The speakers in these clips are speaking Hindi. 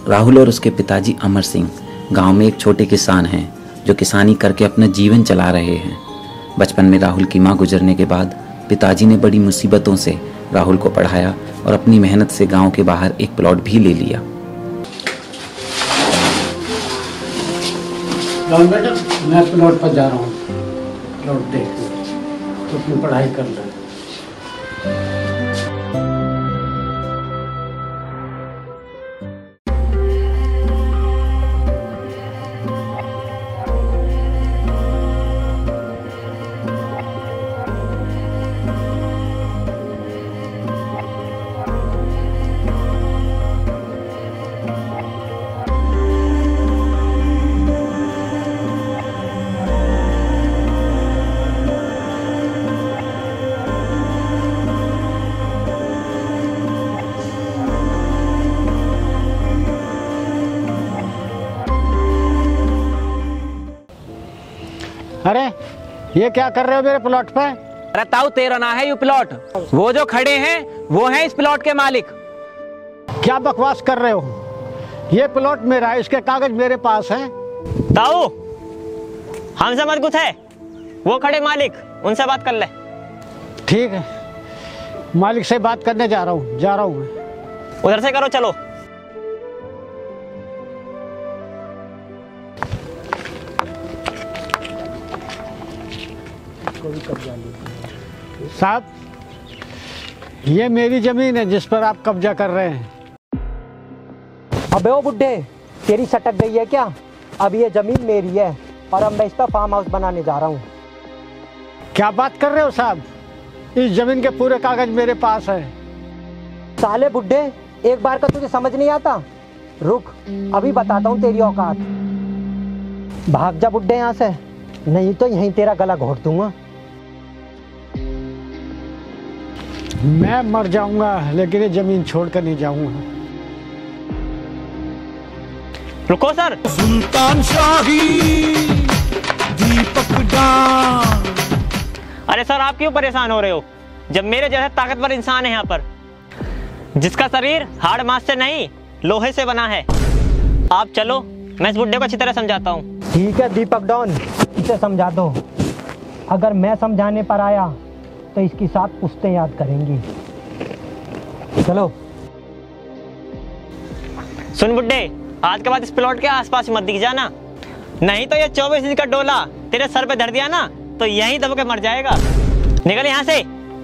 राहुल और उसके पिताजी अमर सिंह गांव में एक छोटे किसान हैं जो किसानी करके अपना जीवन चला रहे हैं। बचपन में राहुल की मां गुजरने के बाद पिताजी ने बड़ी मुसीबतों से राहुल को पढ़ाया और अपनी मेहनत से गांव के बाहर एक प्लॉट भी ले लिया। बेटा, मैं प्लॉट पर जा रहा हूँ, प्लॉट देखने, तो अपनी पढ़ाई कर ले। अरे ये क्या कर रहे हो मेरे प्लॉट पे? अरे ताऊ, तेरा ना है ये प्लॉट, वो जो खड़े हैं वो हैं इस प्लॉट के मालिक। क्या बकवास कर रहे हो? ये प्लॉट मेरा है, इसके कागज मेरे पास हैं। ताऊ, हमसे मत कुछ है, वो खड़े मालिक, उनसे बात कर ले। ठीक है, मालिक से बात करने जा रहा हूँ मैं। उधर से करो, चलो। साहब, ये मेरी जमीन है जिस पर आप कब्जा कर रहे हैं। अबे ओ बुड्ढे, तेरी सटक गई है क्या? अब ये जमीन मेरी है और अब मैं इस पर फार्म हाउस बनाने जा रहा हूँ। क्या बात कर रहे हो साहब? इस जमीन के पूरे कागज मेरे पास है। साले बुड्ढे, एक बार का तुझे समझ नहीं आता? रुक, अभी बताता हूँ तेरी औकात। भाग जा बुड्ढे यहाँ से, नहीं तो यहीं तेरा गला घोट दूंगा। मैं मर जाऊंगा लेकिन ये जमीन छोड़कर नहीं जाऊंगा। रुको सर। सुल्तान शाही, दीपक डान। अरे सर, आप क्यों परेशान हो रहे हो जब मेरे जैसे ताकतवर इंसान है यहाँ पर, जिसका शरीर हाड़ मांस से नहीं लोहे से बना है। आप चलो, मैं इस बुड्ढे को अच्छी तरह समझाता हूँ। ठीक है दीपक डॉन, इसे समझा दो। अगर मैं समझाने पर आया तो इसकी 7 पुश्तें याद करेंगी। चलो। सुन बुड्ढे, आज के बाद इस प्लॉट के आसपास मत दिख जाना, नहीं तो ये 24 इंच का डोला तेरे सर पे धर दिया ना तो यहीं दब के मर जाएगा। निकल यहाँ से।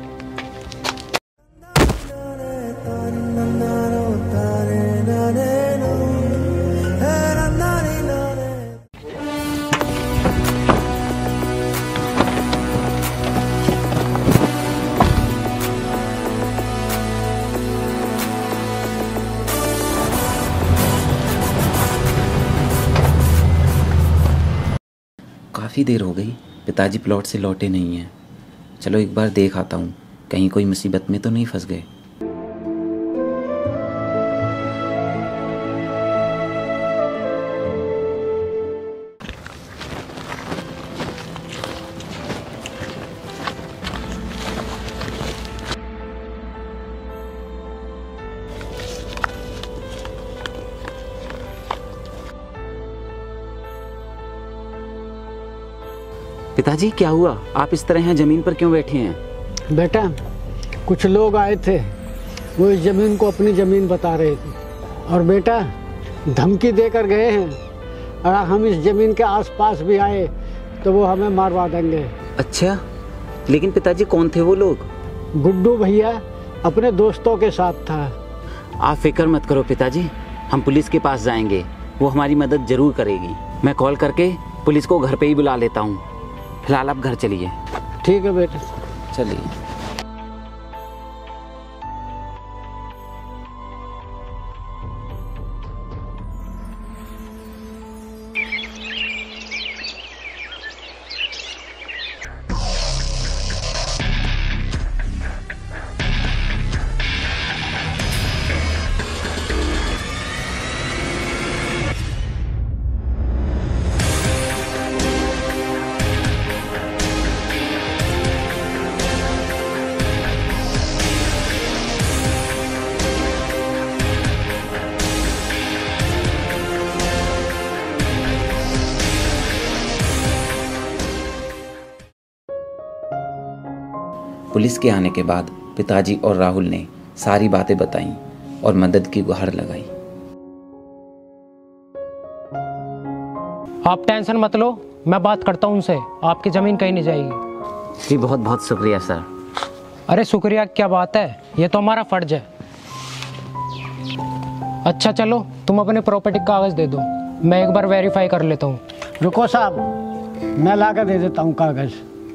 काफ़ी देर हो गई, पिताजी प्लॉट से लौटे नहीं हैं। चलो एक बार देख आता हूँ, कहीं कोई मुसीबत में तो नहीं फंस गए। पिताजी, क्या हुआ? आप इस तरह यहाँ जमीन पर क्यों बैठे हैं? बेटा, कुछ लोग आए थे, वो इस जमीन को अपनी जमीन बता रहे थे और बेटा धमकी देकर गए हैं, अगर हम इस जमीन के आसपास भी आए तो वो हमें मारवा देंगे। अच्छा, लेकिन पिताजी कौन थे वो लोग? गुड्डू भैया अपने दोस्तों के साथ था। आप फिक्र मत करो पिताजी, हम पुलिस के पास जाएंगे, वो हमारी मदद जरूर करेगी। मैं कॉल करके पुलिस को घर पे ही बुला लेता हूँ। फिलहाल आप घर चलिए। ठीक है बेटा, चलिए। पुलिस के आने के बाद पिताजी और राहुल ने सारी बातें बताईं और मदद की गुहार लगाई। आप टेंशन मत लो, मैं बात करता हूँ उनसे, आपकी ज़मीन कहीं नहीं जाएगी। जी बहुत बहुत शुक्रिया सर। अरे शुक्रिया क्या बात है, ये तो हमारा फर्ज है। अच्छा चलो, तुम अपने प्रॉपर्टी का कागज़ दे दो, मैं एक बार वेरीफाई कर लेता हूँ। रुको साहब, मैं ला कर दे देता हूँ कागज़।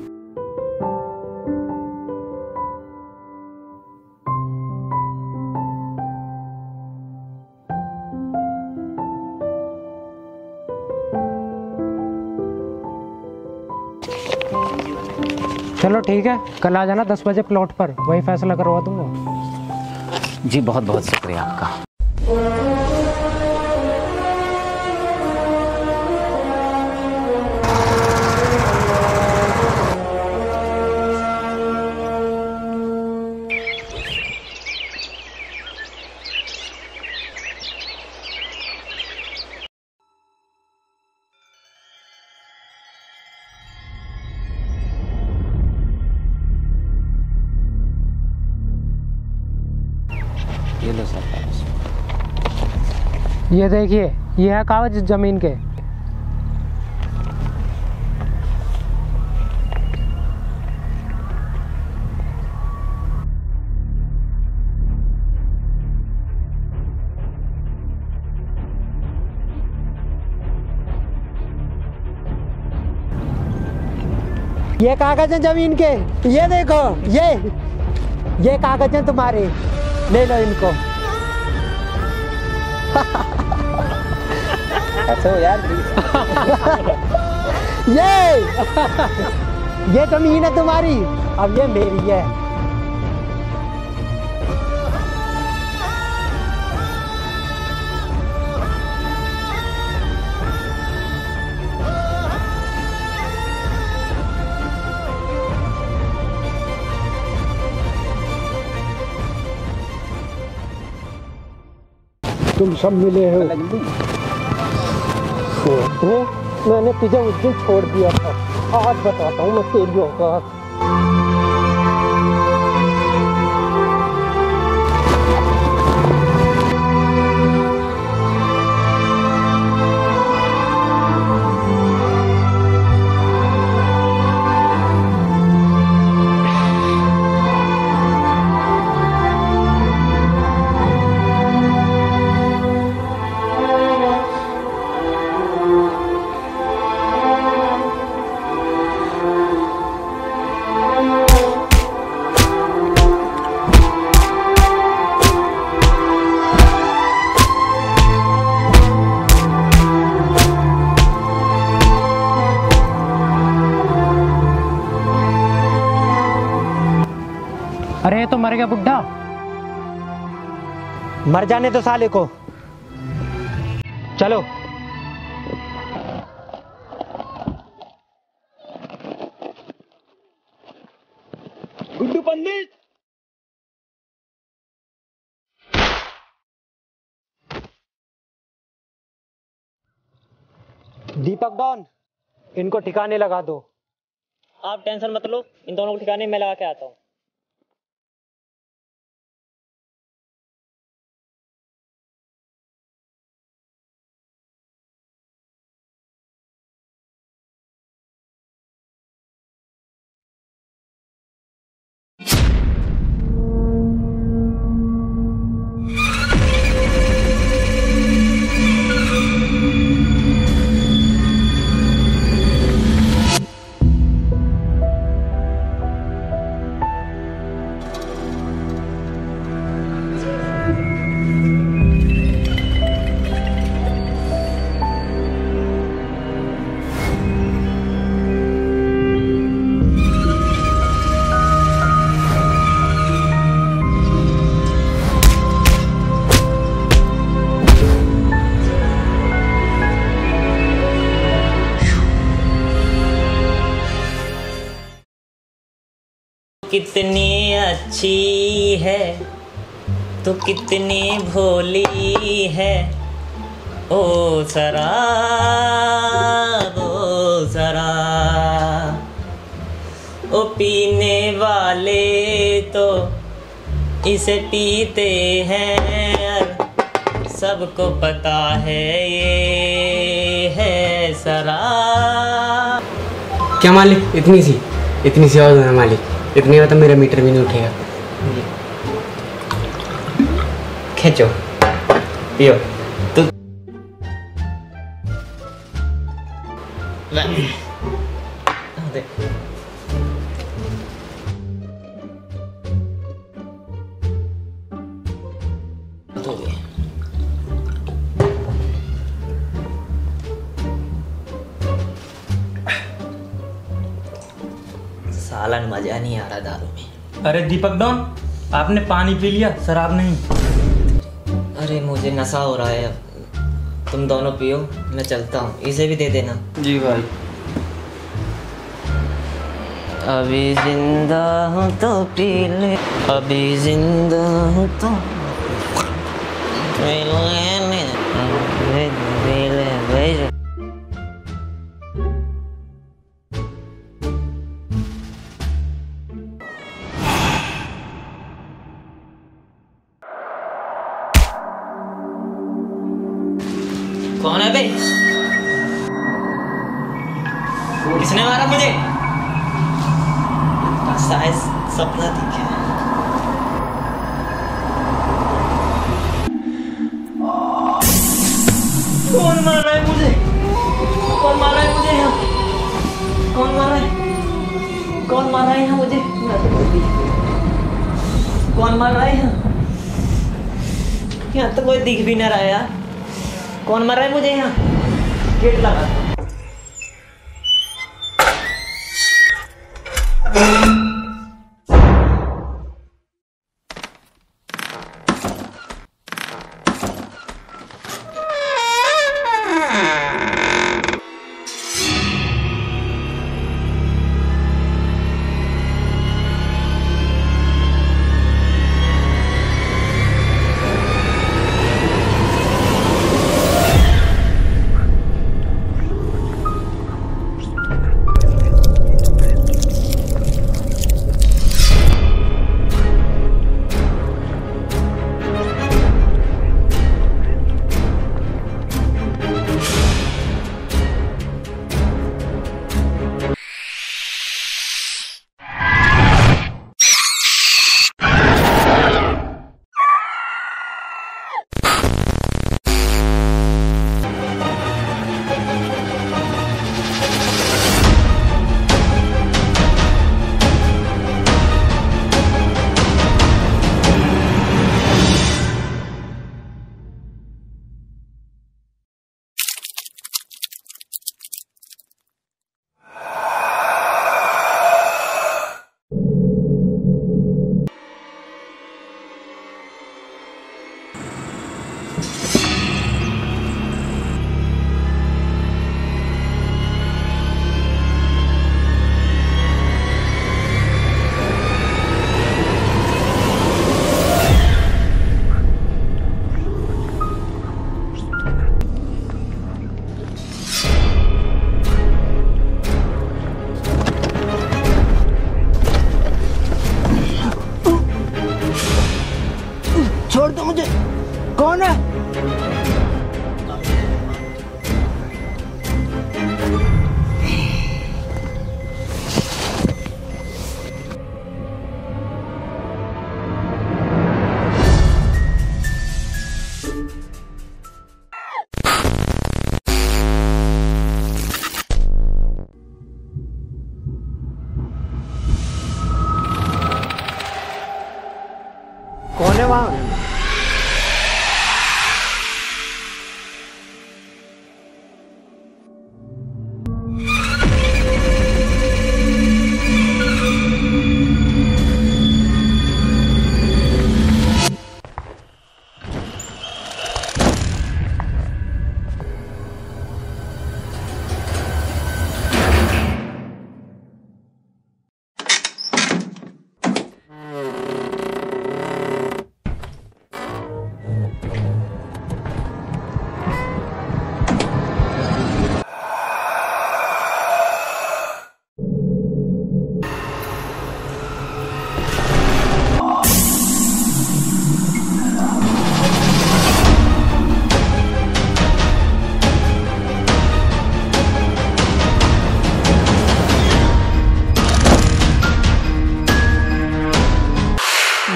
चलो ठीक है, कल आ जाना 10 बजे प्लॉट पर, वही फैसला करवा दूंगा। जी बहुत बहुत शुक्रिया आपका। ये लो सर कागज। ये देखिए, ये है कागज ज़मीन के। ये कागज है जमीन के, ये देखो, ये कागज है तुम्हारे, ले लो इनको। अच्छा यार ये जमीन है तुम्हारी, अब ये मेरी है। तुम सब मिले हो। मैंने तुझे उस दिन छोड़ दिया था, आज बताता हूँ मैं तेरी औकात। अरे ये तो मर गया बुड्ढा। मर जाने दो साले को, चलो। गुड्डू पंडित, दीपक डॉन, इनको ठिकाने लगा दो। आप टेंशन मत लो, इन दोनों को ठिकाने में लगा के आता हूँ। कितनी अच्छी है तो कितनी भोली है, ओ शराब ओ शराब, ओ पीने वाले तो इसे पीते हैं, सबको पता है ये है शराब। क्या मालिक, इतनी सी आवाज है मालिक, इतनी में तो मेरा मीटर भी नहीं उठेगा। खींचो, पियो। तो सालन मजा नहीं आ रहा दारू में। अरे दीपक डॉन, आपने पानी पी लिया, शराब नहीं। अरे मुझे नशा हो रहा है अब, तुम दोनों पियो, मैं चलता हूँ। इसे भी दे देना। जी भाई। अभी जिंदा हूँ तो पी ले, अभी जिंदा हूँ तो पी ले, पी ले। कौन है बे? किसने मारा मुझे? शायद सपना दिखे। कौन मार रहा है मुझे? कौन मार रहा है मुझे यहाँ? कौन मार रहा है? कौन मार रहा है यहाँ मुझे? कौन मार रहा है यहाँ? यहाँ तो कोई दिख भी नहीं रहा है यार। कौन मर रहा है मुझे यहाँ? गेट लगा। छोड़ दो मुझे। कौन है? कौन है वहां?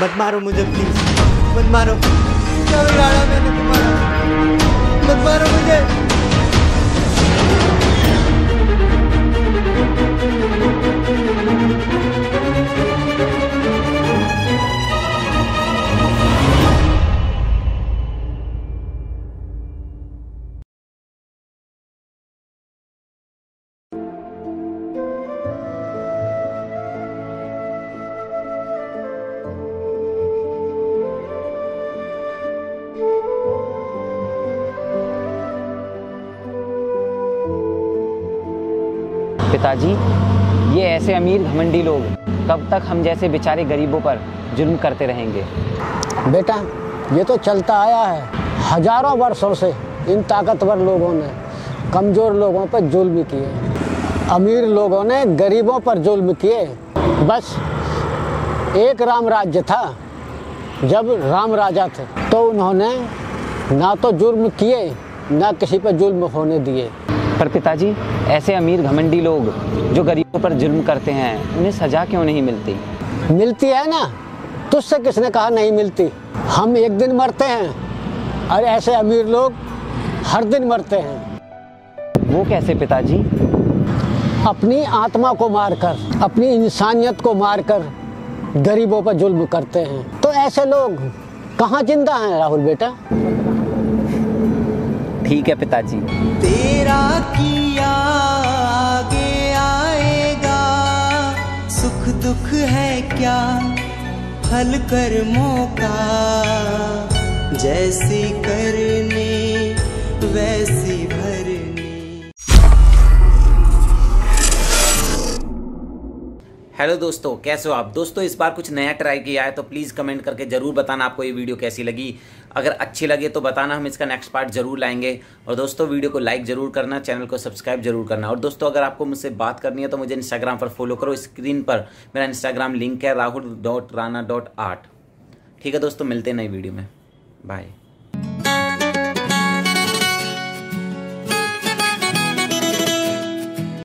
मत मारो मुझे प्लीज, मत मारो, क्या बिगाड़ा मैंने तुम्हारा, मत मारो मुझे। पिताजी, ये ऐसे अमीर घमंडी लोग कब तक हम जैसे बेचारे गरीबों पर जुल्म करते रहेंगे? बेटा, ये तो चलता आया है हजारों वर्षों से। इन ताकतवर लोगों ने कमज़ोर लोगों पर जुल्म किए, अमीर लोगों ने गरीबों पर जुल्म किए। बस एक राम राज्य था, जब राम राजा थे तो उन्होंने ना तो जुल्म किए ना किसी पर जुल्म होने दिए। पर पिताजी, ऐसे अमीर घमंडी लोग जो गरीबों पर जुल्म करते हैं, उन्हें सजा क्यों नहीं मिलती? मिलती है ना, तुझसे किसने कहा नहीं मिलती? हम एक दिन मरते हैं और ऐसे अमीर लोग हर दिन मरते हैं। वो कैसे पिताजी? अपनी आत्मा को मारकर, अपनी इंसानियत को मारकर गरीबों पर जुल्म करते हैं। तो ऐसे लोग कहाँ जिंदा हैं राहुल बेटा? ठीक है पिताजी। तेरा किया आगे आएगा, सुख दुख है क्या फल कर्मों का, जैसी करनी वैसी भरनी। हेलो दोस्तों, कैसे हो आप? दोस्तों, इस बार कुछ नया ट्राई किया है, तो प्लीज़ कमेंट करके ज़रूर बताना आपको ये वीडियो कैसी लगी। अगर अच्छी लगे तो बताना, हम इसका नेक्स्ट पार्ट जरूर लाएंगे। और दोस्तों, वीडियो को लाइक जरूर करना, चैनल को सब्सक्राइब जरूर करना। और दोस्तों, अगर आपको मुझसे बात करनी है तो मुझे इंस्टाग्राम पर फॉलो करो। स्क्रीन पर मेरा इंस्टाग्राम लिंक है rahul.rana.art। ठीक है दोस्तों, मिलते हैं नई वीडियो में। बाय।